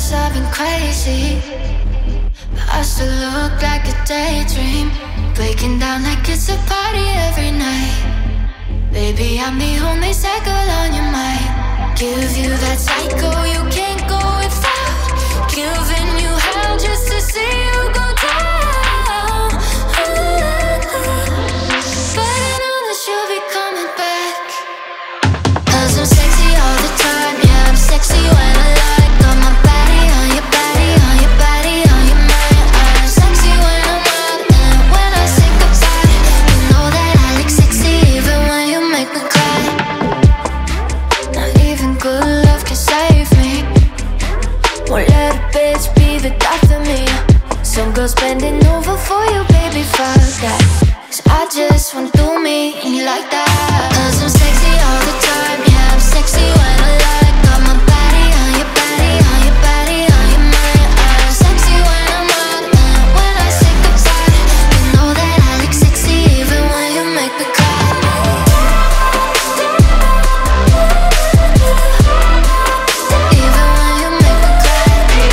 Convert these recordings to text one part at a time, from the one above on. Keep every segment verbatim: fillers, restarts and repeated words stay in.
guess I've been crazy, but I still look like a daydream, breaking down like it's a party every night. Baby, I'm the only cycle on your mind. Give you that cycle you can't go without, giving you hell just to see you go down. But I know that you'll be coming back, 'cause I'm sexy all the time. Yeah, I'm sexy when I like. Got my body on your body, on your body, on your mind. I'm sexy when I'm out and when I say goodbye. You know that I look sexy even when you make me cry. Not even good love can save me. Won't let a bitch be the death of me. Some girls bending over for you, baby, fuck that. 'Cause I just want to do me and you like that. 'Cause I'm sexy all the time. Yeah, I'm sexy when I like. Got my body on your body, on your body, on your mind. I'm sexy when I'm out and when I say goodbye. You know that I look sexy even when you make me cry. Even when you make me cry.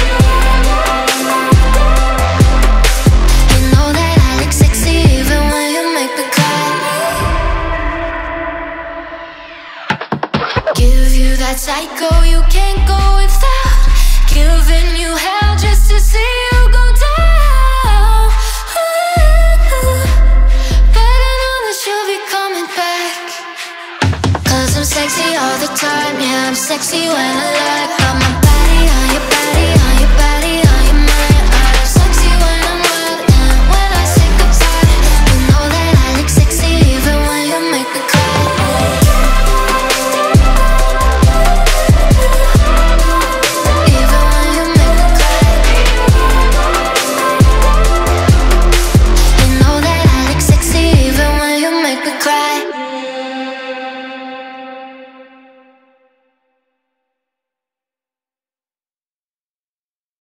You know that I look sexy even when you make me cry. Give you that psycho you can't go without, giving you hell just to see you go down. But I know that you'll be coming back, 'cause I'm sexy all the time. Yeah, I'm sexy when I like. Got my